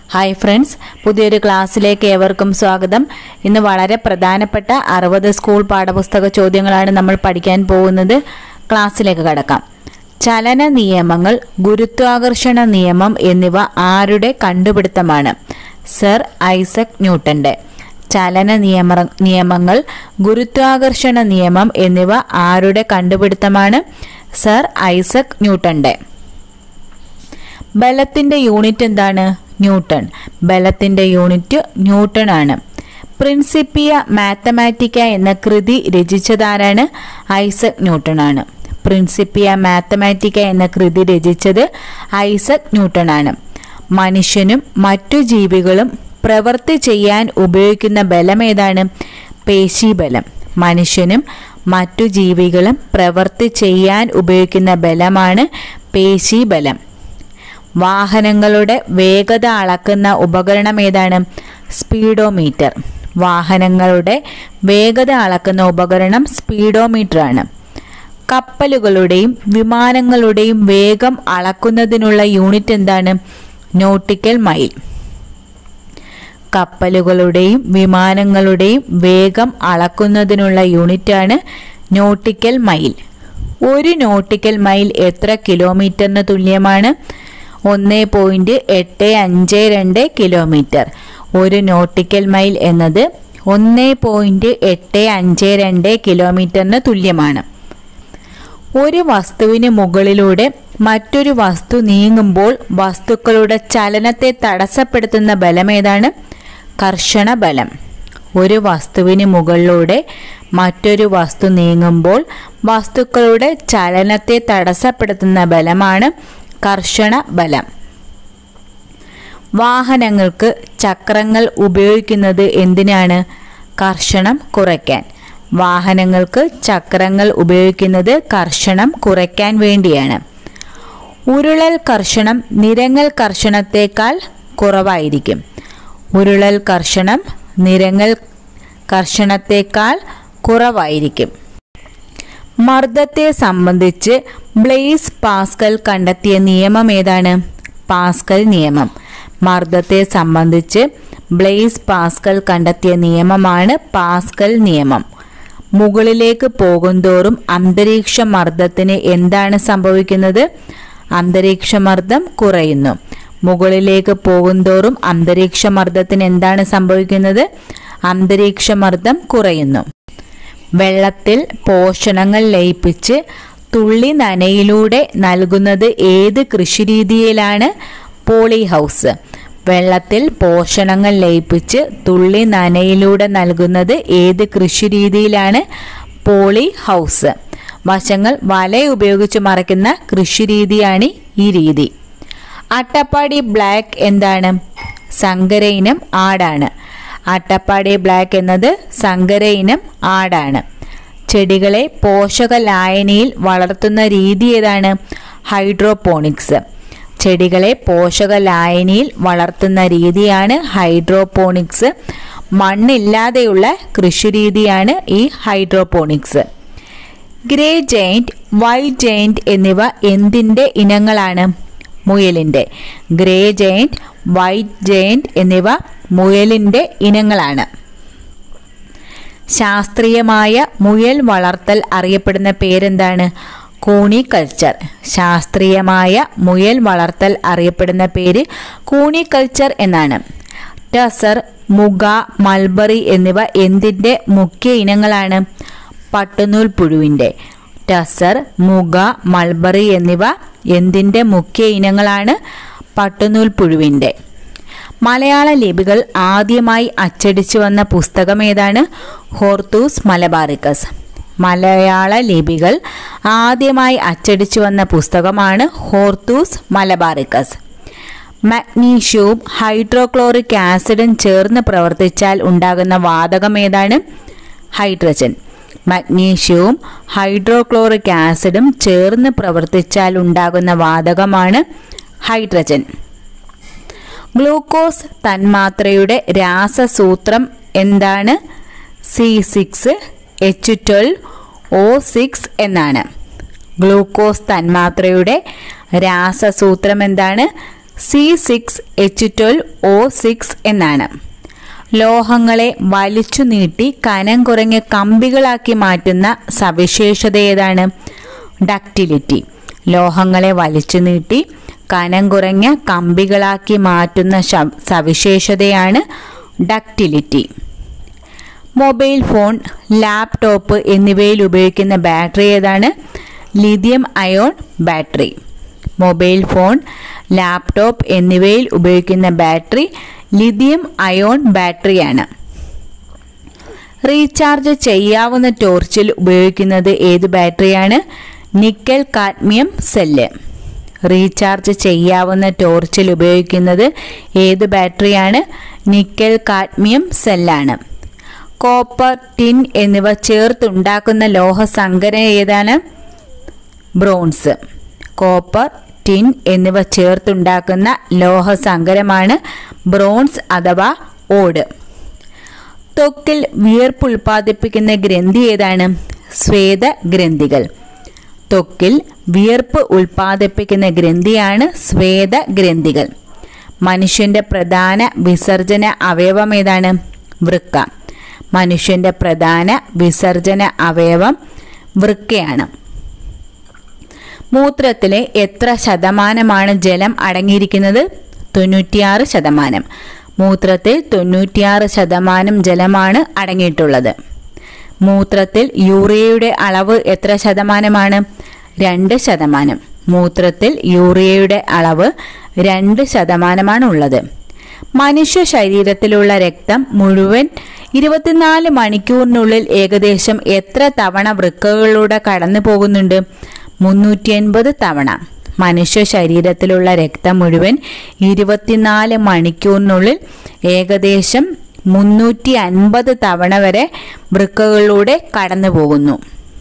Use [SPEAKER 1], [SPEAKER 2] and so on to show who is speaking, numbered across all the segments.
[SPEAKER 1] Hi friends, പുതിയൊരു ക്ലാസ്സിലേക്ക് ഏവർക്കും സ്വാഗതം. ഇന്ന് വളരെ പ്രധാനപ്പെട്ട 60 സ്കൂൾ പാഠപുസ്തക ചോദ്യങ്ങളാണ് നമ്മൾ പഠിക്കാൻ പോകുന്നത്. ക്ലാസ്സിലേക്ക് കടക്കാം. ചലന നിയമങ്ങൾ, ഗുരുത്വാകർഷണ നിയമം എന്നിവ ആരുടെ കണ്ടുപിടുത്തമാണ്? സർ ഐസക് ന്യൂട്ടന്റെ. ചലന നിയമങ്ങൾ, ഗുരുത്വാകർഷണ നിയമം എന്നിവ ആരുടെ കണ്ടുപിടുത്തമാണ്? സർ ഐസക് ന്യൂട്ടന്റെ. ബലത്തിന്റെ യൂണിറ്റ് എന്താണ്? ന്യൂട്ടൺ. ബലത്തിന്റെ യൂണിറ്റ് ന്യൂട്ടൺ ആണ്. പ്രിൻസിപ്പിയ മാത്തമാറ്റിക്ക എന്ന കൃതി രചിച്ചതാരാണ്? ഐസക് ന്യൂട്ടൺ ആണ്. പ്രിൻസിപ്പിയ മാത്തമാറ്റിക്ക എന്ന കൃതി രചിച്ചത് ഐസക് ന്യൂട്ടൺ ആണ്. മനുഷ്യനും മറ്റു ജീവികളും പ്രവൃത്തി ചെയ്യാൻ ഉപയോഗിക്കുന്ന ബലം ഏതാണ്? പേശീബലം. മനുഷ്യനും മറ്റു ജീവികളും പ്രവൃത്തി ചെയ്യാൻ ഉപയോഗിക്കുന്ന ബലമാണ് പേശീബലം. വാഹനങ്ങളുടെ വേഗത അളക്കുന്ന ഉപകരണം ഏതാണ്? സ്പീഡോമീറ്റർ. വാഹനങ്ങളുടെ വേഗത അളക്കുന്ന ഉപകരണം സ്പീഡോമീറ്റർ ആണ്. കപ്പലുകളുടെയും വിമാനങ്ങളുടെയും വേഗം അളക്കുന്നതിനുള്ള യൂണിറ്റ് എന്താണ്? Nautical mile. കപ്പലുകളുടെയും വിമാനങ്ങളുടെയും വേഗം അളക്കുന്നതിനുള്ള യൂണിറ്റാണ് നോട്ടിക്കൽ മൈൽ. ഒരു നോട്ടിക്കൽ മൈൽ എത്ര കിലോമീറ്ററിന് തുല്യമാണ്? 1.852 കിലോമീറ്റർ. ഒരു നോട്ടിക്കൽ മൈൽ എന്നത് 1.852 കിലോമീറ്ററിന് തുല്യമാണ്. ഒരു വസ്തുവിന് മുകളിലൂടെ മറ്റൊരു വസ്തു നീങ്ങുമ്പോൾ വസ്തുക്കളുടെ ചലനത്തെ തടസ്സപ്പെടുത്തുന്ന ബലം ഏതാണ്? കർഷണ ബലം. ഒരു വസ്തുവിന് മുകളിലൂടെ മറ്റൊരു വസ്തു നീങ്ങുമ്പോൾ വസ്തുക്കളുടെ ചലനത്തെ തടസ്സപ്പെടുത്തുന്ന ബലമാണ് കർഷണ ബലം. വാഹനങ്ങൾക്ക് ചക്രങ്ങൾ ഉപയോഗിക്കുന്നത് എന്തിനാണ്? കർഷണം കുറയ്ക്കാൻ. വാഹനങ്ങൾക്ക് ചക്രങ്ങൾ ഉപയോഗിക്കുന്നത് കർഷണം കുറയ്ക്കാൻ വേണ്ടിയാണ്. ഉരുളൽ കർഷണം നിരങ്ങൽ കർഷണത്തേക്കാൾ കുറവായിരിക്കും. ഉരുളൽ കർഷണം നിരങ്ങൽ കർഷണത്തേക്കാൾ കുറവായിരിക്കും. മർദ്ദത്തെ സംബന്ധിച്ച് ബ്ലെയ്സ് പാസ്കൽ കണ്ടെത്തിയ നിയമം ഏതാണ്? പാസ്കൽ നിയമം. മർദ്ദത്തെ സംബന്ധിച്ച് ബ്ലെയ്സ് പാസ്കൽ കണ്ടെത്തിയ നിയമമാണ് പാസ്കൽ നിയമം. മുകളിലേക്ക് പോകുന്തോറും അന്തരീക്ഷ മർദ്ദത്തിന് എന്താണ് സംഭവിക്കുന്നത്? അന്തരീക്ഷ മർദ്ദം കുറയുന്നു. മുകളിലേക്ക് പോകുന്തോറും അന്തരീക്ഷ മർദ്ദത്തിന് എന്താണ് സംഭവിക്കുന്നത്? അന്തരീക്ഷ മർദ്ദം കുറയുന്നു. വെള്ളത്തിൽ പോഷണങ്ങൾ ലയിപ്പിച്ച് തുള്ളി നനയിലൂടെ നൽകുന്നത് ഏത് കൃഷിരീതിയിലാണ്? Poly house. വെള്ളത്തിൽ പോഷണങ്ങൾ ലയിപ്പിച്ച് തുള്ളി നനയിലൂടെ നൽകുന്നത് ഏത് കൃഷിരീതിയിലാണ്? Poly house. വശങ്ങൾ വല ഉപയോഗിച്ച് മറയ്ക്കുന്ന കൃഷിരീതിയാണ് ഈ രീതി. അട്ടപ്പാടി ബ്ലാക്ക് എന്താണ്? സങ്കര ഇനം ആടാണ്. അട്ടപ്പാടി ബ്ലാക്ക് എന്നത് സങ്കര ഇനം ആടാണ്. ചെടികളെ പോഷക ലായനിയിൽ വളർത്തുന്ന രീതി ഏതാണ്? ഹൈഡ്രോപോണിക്സ്. ചെടികളെ പോഷക ലായനിയിൽ വളർത്തുന്ന രീതിയാണ് ഹൈഡ്രോപോണിക്സ്. മണ്ണില്ലാതെയുള്ള കൃഷിരീതിയാണ് ഈ hydroponics. Grey giant, white giant എന്നിവ എന്തിൻ്റെ ഇനങ്ങളാണ്? മുയലിൻ്റെ. ഗ്രേ ജയന്റ്, വൈറ്റ് ജയന്റ് എന്നിവ മുയലിൻ്റെ ഇനങ്ങളാണ്. ശാസ്ത്രീയമായ മുയൽ വളർത്തൽ അറിയപ്പെടുന്ന പേരെന്താണ്? കൂണിക്കൾച്ചർ. ശാസ്ത്രീയമായ മുയൽ വളർത്തൽ അറിയപ്പെടുന്ന പേര് കൂണിക്കൾച്ചർ എന്നാണ്. ടസർ, മുഗ, മൾബറി എന്നിവ എന്തിൻ്റെ മുഖ്യ ഇനങ്ങളാണ്? പട്ടുനൂൽ പുഴുവിൻ്റെ. ടസർ, മുഗ, മൾബറി എന്നിവ എന്തിൻ്റെ മുഖ്യ ഇനങ്ങളാണ്? പട്ടുനൂൽ പുഴുവിൻ്റെ. മലയാള ലിപികൾ ആദ്യമായി അച്ചടിച്ചു വന്ന പുസ്തകം ഏതാണ്? Hortus Malabaricus. മലയാള ലിപികൾ ആദ്യമായി അച്ചടിച്ചു വന്ന പുസ്തകമാണ് ഹോർത്തൂസ് മലബാറിക്കസ്. മഗ്നീഷ്യവും ഹൈഡ്രോക്ലോറിക് ആസിഡും ചേർന്ന് പ്രവർത്തിച്ചാൽ ഉണ്ടാകുന്ന വാതകം ഏതാണ്? ഹൈഡ്രജൻ. മഗ്നീഷ്യവും ഹൈഡ്രോക്ലോറിക് ആസിഡും ചേർന്ന് പ്രവർത്തിച്ചാൽ ഉണ്ടാകുന്ന വാതകമാണ് ഹൈഡ്രജൻ. ഗ്ലൂക്കോസ് തന്മാത്രയുടെ രാസസൂത്രം എന്താണ്? C6H12O6 എന്നാണ്. ഗ്ലൂക്കോസ് തന്മാത്രയുടെ രാസസൂത്രം എന്താണ്? C6H12O6 എന്നാണ്. ലോഹങ്ങളെ വലിച്ചു നീട്ടി കനം കുറഞ്ഞ കമ്പികളാക്കി മാറ്റുന്ന സവിശേഷത ഏതാണ്? ഡക്റ്റിലിറ്റി. ലോഹങ്ങളെ വലിച്ചു നീട്ടി കനം കുറഞ്ഞ കമ്പികളാക്കി മാറ്റുന്ന സവിശേഷതയാണ് ഡക്റ്റിലിറ്റി. മൊബൈൽ ഫോൺ, ലാപ്ടോപ്പ് എന്നിവയിൽ ഉപയോഗിക്കുന്ന ബാറ്ററി ഏതാണ്? Lithium ion battery. Mobile phone, laptop എന്നിവയിൽ ഉപയോഗിക്കുന്ന ബാറ്ററി ലിഥിയം അയോൺ ബാറ്ററിയാണ്. റീചാർജ് ചെയ്യാവുന്ന ടോർച്ചിൽ ഉപയോഗിക്കുന്നത് ഏത് ബാറ്ററിയാണ്? Nickel cadmium cell. റീചാർജ് ചെയ്യാവുന്ന ടോർച്ചിൽ ഉപയോഗിക്കുന്നത് ഏത് ബാറ്ററിയാണ്? നിക്കൽ കാഡ്മിയം സെല്ലാണ്. കോപ്പർ, ടിൻ എന്നിവ ചേർത്തുണ്ടാക്കുന്ന ലോഹസങ്കരം ഏതാണ്? ബ്രോൺസ്. കോപ്പർ, ടിൻ എന്നിവ ചേർത്തുണ്ടാക്കുന്ന ലോഹസങ്കരമാണ് ബ്രോൺസ് അഥവാ ഓട്. ത്വക്കിൽ വിയർപ്പ് ഉൽപ്പാദിപ്പിക്കുന്ന ഗ്രന്ഥി ഏതാണ്? സ്വേദഗ്രന്ഥികൾ. ത്വക്കിൽ വിയർപ്പ് ഉൽപ്പാദിപ്പിക്കുന്ന ഗ്രന്ഥിയാണ് സ്വേദഗ്രന്ഥികൾ. മനുഷ്യന്റെ പ്രധാന വിസർജന അവയവം ഏതാണ്? വൃക്ക. മനുഷ്യന്റെ പ്രധാന വിസർജന അവയവം വൃക്കയാണ്. മൂത്രത്തിലെ എത്ര ശതമാനമാണ് ജലം അടങ്ങിയിരിക്കുന്നത്? 96%. മൂത്രത്തിൽ 96% ജലമാണ് അടങ്ങിയിട്ടുള്ളത്. മൂത്രത്തിൽ യൂറിയയുടെ അളവ് എത്ര ശതമാനമാണ്? 2%. മൂത്രത്തിൽ യൂറിയയുടെ അളവ് 2% ഉള്ളത്. മനുഷ്യ ശരീരത്തിലുള്ള രക്തം മുഴുവൻ 24 മണിക്കൂറിനുള്ളിൽ ഏകദേശം എത്ര തവണ വൃക്കകളിലൂടെ കടന്നു പോകുന്നുണ്ട്? 380 തവണ. മനുഷ്യ ശരീരത്തിലുള്ള രക്തം മുഴുവൻ 24 മണിക്കൂറിനുള്ളിൽ ഏകദേശം 350 തവണ വരെ വൃക്കകളിലൂടെ കടന്നു പോകുന്നു.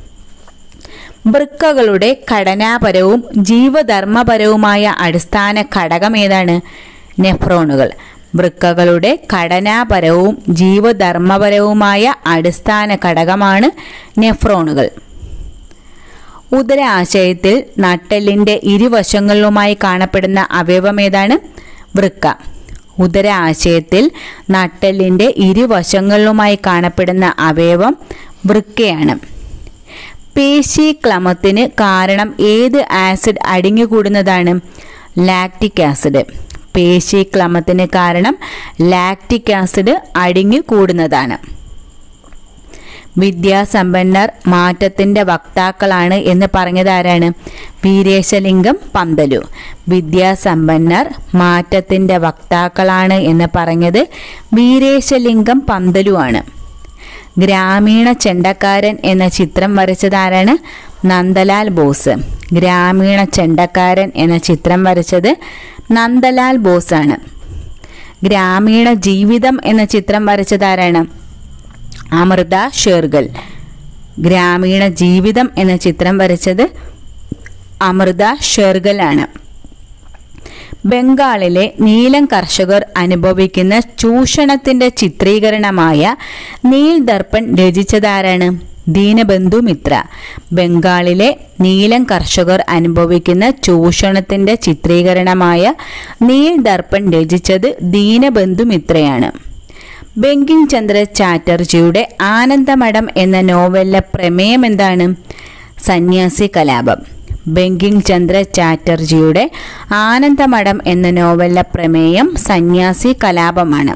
[SPEAKER 1] വൃക്കകളുടെ ഘടനാപരവും ജീവധർമ്മപരവുമായ അടിസ്ഥാന ഘടകം ഏതാണ്? നെഫ്രോണുകൾ. വൃക്കകളുടെ ഘടനാപരവും ജീവധർമ്മപരവുമായ അടിസ്ഥാന ഘടകമാണ് നെഫ്രോണുകൾ. ഉദരാശയത്തിൽ നട്ടെല്ലിന്റെ ഇരുവശങ്ങളിലുമായി കാണപ്പെടുന്ന അവയവം ഏതാണ്? വൃക്ക. ഉദരാശയത്തിൽ നട്ടെല്ലിന്റെ ഇരുവശങ്ങളിലുമായി കാണപ്പെടുന്ന അവയവം വൃക്കയാണ്. പേശീക്ലമത്തിന് കാരണം ഏത് ആസിഡ് അടിഞ്ഞുകൂടുന്നതാണ്? Lactic acid. പേശീക്ലമത്തിന് കാരണം ലാക്റ്റിക് ആസിഡ് അടിഞ്ഞുകൂടുന്നതാണ്. വിദ്യാസമ്പന്നർ മാറ്റത്തിന്റെ വക്താക്കളാണ് എന്ന് പറഞ്ഞത് ആരാണ്? വീരേശലിംഗം പന്തലു. വിദ്യാസമ്പന്നർ മാറ്റത്തിന്റെ വക്താക്കളാണ് എന്ന് പറഞ്ഞത് വീരേശലിംഗം പന്തലു ആണ്. ഗ്രാമീണ ചെണ്ടക്കാരൻ എന്ന ചിത്രം വരച്ചത് ആരാണ്? നന്ദലാൽ ബോസ്. ഗ്രാമീണ ചെണ്ടക്കാരൻ എന്ന ചിത്രം വരച്ചത് നന്ദലാൽ ബോസ് ആണ്. ഗ്രാമീണ ജീവിതം എന്ന ചിത്രം വരച്ചത് ആരാണ്? അമൃത ഷേർഗൽ. ഗ്രാമീണ ജീവിതം എന്ന ചിത്രം വരച്ചത് അമൃത ഷേർഗൽ ആണ്. ബംഗാളിലെ നീലം കർഷകർ അനുഭവിക്കുന്ന ചൂഷണത്തിന്റെ ചിത്രീകരണമായ നീൽ ദർപ്പൺ രചിച്ചതാരാണ്? ദീനബന്ധു മിത്ര. ബംഗാളിലെ നീലം കർഷകർ അനുഭവിക്കുന്ന ചൂഷണത്തിന്റെ ചിത്രീകരണമായ നീൽ ദർപ്പൺ രചിച്ചത് ദീനബന്ധു മിത്രയാണ്. ബങ്കിം ചന്ദ്ര ചാറ്റർജിയുടെ ആനന്ദമഠം എന്ന നോവലിലെ പ്രമേയം എന്താണ്? സന്യാസി കലാപം. ബങ്കിം ചന്ദ്ര ചാറ്റർജിയുടെ ആനന്ദമഠം എന്ന നോവലിലെ പ്രമേയം സന്യാസി കലാപമാണ്.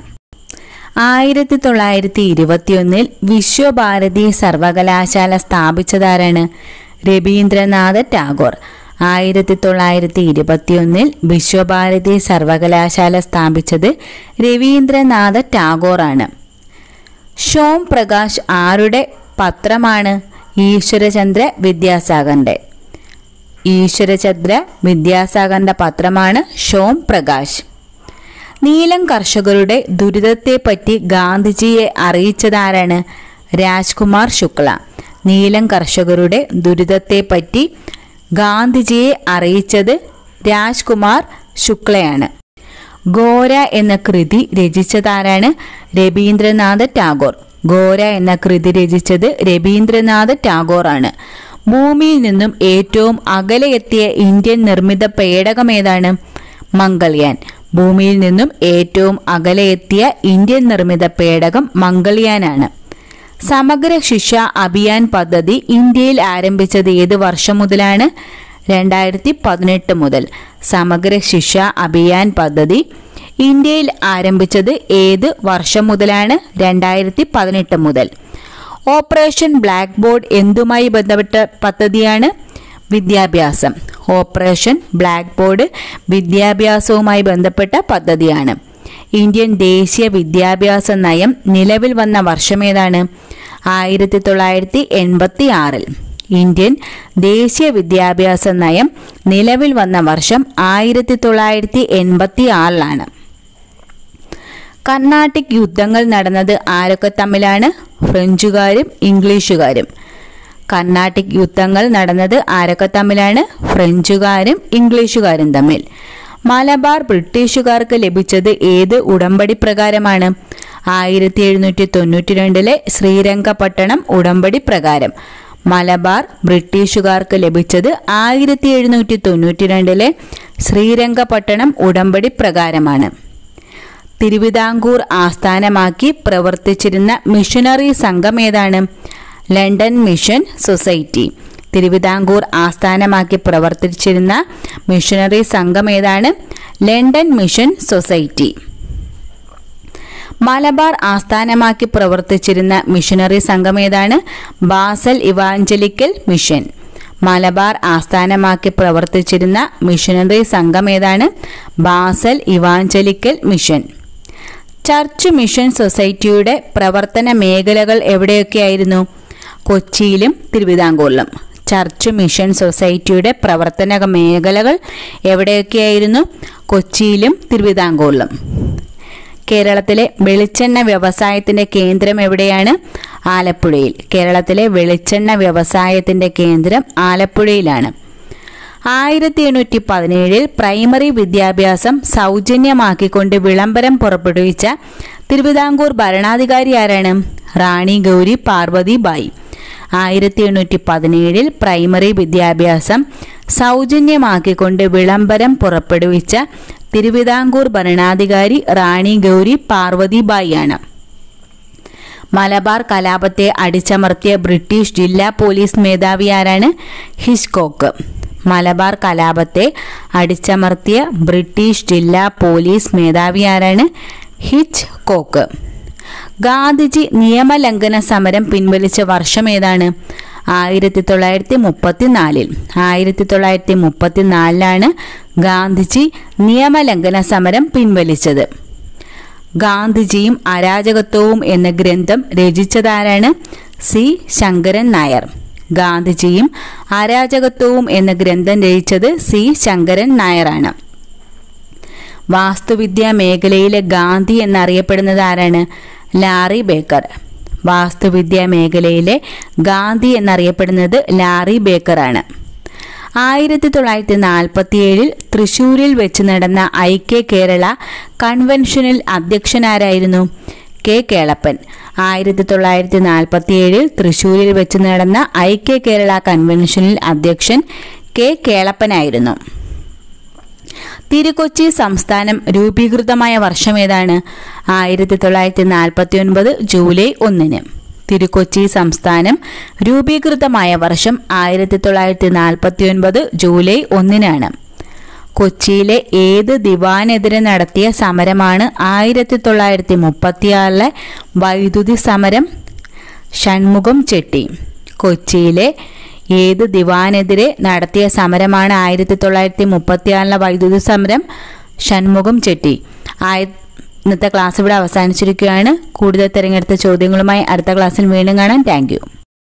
[SPEAKER 1] 1921 വിശ്വഭാരതി സർവകലാശാല സ്ഥാപിച്ചതാരാണ്? രവീന്ദ്രനാഥ ടാഗോർ. 1921 വിശ്വഭാരതി സർവകലാശാല സ്ഥാപിച്ചത് രവീന്ദ്രനാഥ ടാഗോർ ആണ്. ഷോം പ്രകാശ് ആരുടെ പത്രമാണ്? ഈശ്വരചന്ദ്ര വിദ്യാസാഗറിന്റെ. ഈശ്വരചന്ദ്ര വിദ്യാസാഗറിന്റെ പത്രമാണ് ഷോം പ്രകാശ്. നീലം കർഷകരുടെ ദുരിതത്തെപ്പറ്റി ഗാന്ധിജിയെ അറിയിച്ചതാരാണ്? രാജ്കുമാർ ശുക്ല. നീലം കർഷകരുടെ ദുരിതത്തെപ്പറ്റി ഗാന്ധിജിയെ അറിയിച്ചത് രാജ്കുമാർ ശുക്ലയാണ്. ഗോര എന്ന കൃതി രചിച്ചതാരാണ്? രവീന്ദ്രനാഥ ടാഗോർ. ഗോര എന്ന കൃതി രചിച്ചത് രവീന്ദ്രനാഥ ടാഗോർ ആണ്. ഭൂമിയിൽ നിന്നും ഏറ്റവും അകലെ എത്തിയ ഇന്ത്യൻ നിർമ്മിത പേടകം ഏതാണ്? മംഗൾയാൻ. ഭൂമിയിൽ നിന്നും ഏറ്റവും അകലെ എത്തിയ ഇന്ത്യൻ നിർമ്മിത പേടകം മംഗൾയാനാണ്. സമഗ്ര ശിക്ഷ അഭിയാൻ പദ്ധതി ഇന്ത്യയിൽ ആരംഭിച്ചത് ഏത് വർഷം മുതലാണ്? 2018 മുതൽ. സമഗ്ര ശിക്ഷ അഭിയാൻ പദ്ധതി ഇന്ത്യയിൽ ആരംഭിച്ചത് ഏത് വർഷം മുതലാണ്? 2018 മുതൽ. ഓപ്പറേഷൻ ബ്ലാക്ക് ബോർഡ് എന്തുമായി ബന്ധപ്പെട്ട പദ്ധതിയാണ്? വിദ്യാഭ്യാസം. ഓപ്പറേഷൻ ബ്ലാക്ക് ബോർഡ് വിദ്യാഭ്യാസവുമായി ബന്ധപ്പെട്ട പദ്ധതിയാണ്. ഇന്ത്യൻ ദേശീയ വിദ്യാഭ്യാസ നയം നിലവിൽ വന്ന വർഷമേതാണ്? 1986. ഇന്ത്യൻ ദേശീയ വിദ്യാഭ്യാസ നയം നിലവിൽ വന്ന വർഷം 1986. കർണാട്ടിക് യുദ്ധങ്ങൾ നടന്നത് ആരൊക്കെ തമ്മിലാണ്? ഫ്രഞ്ചുകാരും ഇംഗ്ലീഷുകാരും. കർണാട്ടിക് യുദ്ധങ്ങൾ നടന്നത് ആരൊക്കെ തമ്മിലാണ്? ഫ്രഞ്ചുകാരും ഇംഗ്ലീഷുകാരും തമ്മിൽ. മലബാർ ബ്രിട്ടീഷുകാർക്ക് ലഭിച്ചത് ഏത് ഉടമ്പടി പ്രകാരമാണ്? 1792 ശ്രീരംഗപട്ടണം ഉടമ്പടി പ്രകാരം. മലബാർ ബ്രിട്ടീഷുകാർക്ക് ലഭിച്ചത് 1792 ശ്രീരംഗപട്ടണം ഉടമ്പടി പ്രകാരമാണ്. തിരുവിതാംകൂർ ആസ്ഥാനമാക്കി പ്രവർത്തിച്ചിരുന്ന മിഷനറി സംഘം ഏതാണ്? London mission society. തിരുവിതാംകൂർ ആസ്ഥാനമാക്കി പ്രവർത്തിച്ചിരുന്ന മിഷനറി സംഘം ഏതാണ്? London mission society. മലബാർ ആസ്ഥാനമാക്കി പ്രവർത്തിച്ചിരുന്ന മിഷനറി സംഘം ഏതാണ്? Basel evangelical mission. മലബാർ ആസ്ഥാനമാക്കി പ്രവർത്തിച്ചിരുന്ന മിഷനറി സംഘം ഏതാണ്? Basel evangelical mission. Church mission സൊസൈറ്റിയുടെ പ്രവർത്തന മേഖലകൾ എവിടെയൊക്കെയായിരുന്നു? കൊച്ചിയിലും തിരുവിതാംകൂറിലും. ചർച്ച് മിഷൻ സൊസൈറ്റിയുടെ പ്രവർത്തന മേഖലകൾ എവിടെയൊക്കെയായിരുന്നു? കൊച്ചിയിലും തിരുവിതാംകൂറിലും. കേരളത്തിലെ വെളിച്ചെണ്ണ വ്യവസായത്തിന്റെ കേന്ദ്രം എവിടെയാണ്? ആലപ്പുഴയിൽ. കേരളത്തിലെ വെളിച്ചെണ്ണ വ്യവസായത്തിന്റെ കേന്ദ്രം ആലപ്പുഴയിലാണ്. 1817 പ്രൈമറി വിദ്യാഭ്യാസം സൗജന്യമാക്കിക്കൊണ്ട് വിളംബരം പുറപ്പെടുവിച്ച തിരുവിതാംകൂർ ഭരണാധികാരി ആരാണ്? റാണി ഗൗരി പാർവതി ബായി. 1817 പ്രൈമറി വിദ്യാഭ്യാസം സൗജന്യമാക്കിക്കൊണ്ട് വിളംബരം പുറപ്പെടുവിച്ച തിരുവിതാംകൂർ ഭരണാധികാരി റാണി ഗൗരി പാർവതി ബായി ആണ്. മലബാർ കലാപത്തെ അടിച്ചമർത്തിയ ബ്രിട്ടീഷ് ജില്ലാ പോലീസ് മേധാവി ആരാണ്? ഹിച്ച്കോക്ക്. മലബാർ കലാപത്തെ അടിച്ചമർത്തിയ ബ്രിട്ടീഷ് ജില്ലാ പോലീസ് മേധാവി ആരാണ്? ഹിച്ച്കോക്ക്. ഗാന്ധിജി നിയമലംഘന സമരം പിൻവലിച്ച വർഷം ഏതാണ്? 1934. 1934 ഗാന്ധിജി നിയമലംഘന സമരം പിൻവലിച്ചത്. ഗാന്ധിജിയും അരാജകത്വവും എന്ന ഗ്രന്ഥം രചിച്ചതാരാണ്? സി ശങ്കരൻ നായർ. ഗാന്ധിജിയും അരാജകത്വവും എന്ന ഗ്രന്ഥം രചിച്ചത് സി ശങ്കരൻ നായരാണ്. വാസ്തുവിദ്യാ മേഖലയിലെ ഗാന്ധി എന്നറിയപ്പെടുന്നത് ആരാണ്? Larry Baker. വാസ്തുവിദ്യാ മേഖലയിലെ ഗാന്ധി എന്നറിയപ്പെടുന്നത് ലാറി ബേക്കറാണ്. 1947 തൃശ്ശൂരിൽ വെച്ച് നടന്ന ഐക്യ കേരള കൺവെൻഷനിൽ അധ്യക്ഷനാരായിരുന്നു? കെ കേളപ്പൻ. 1947 തൃശ്ശൂരിൽ വെച്ച് നടന്ന ഐക്യ കേരള കൺവെൻഷനിൽ അധ്യക്ഷൻ കെ കേളപ്പനായിരുന്നു. തിരുക്കൊച്ചി സംസ്ഥാനം രൂപീകൃതമായ വർഷം ഏതാണ്? 1949 ജൂലൈ 1. തിരുക്കൊച്ചി സംസ്ഥാനം രൂപീകൃതമായ വർഷം 1949 ജൂലൈ 1. കൊച്ചിയിലെ ഏത് ദിവാനെതിരെ നടത്തിയ സമരമാണ് 1936 വൈദ്യുതി സമരം? ഷൺമുഖം ചെട്ടി. കൊച്ചിയിലെ ഏത് ദിവാനെതിരെ നടത്തിയ സമരമാണ് 1936 വൈദ്യുതി സമരം? ഷൺമുഖം ചെട്ടി. ഇന്നത്തെ ക്ലാസ് ഇവിടെ അവസാനിച്ചിരിക്കുകയാണ്. കൂടുതൽ തിരഞ്ഞെടുത്ത ചോദ്യങ്ങളുമായി അടുത്ത ക്ലാസ്സിൽ വീണ്ടും കാണാം. Thank U.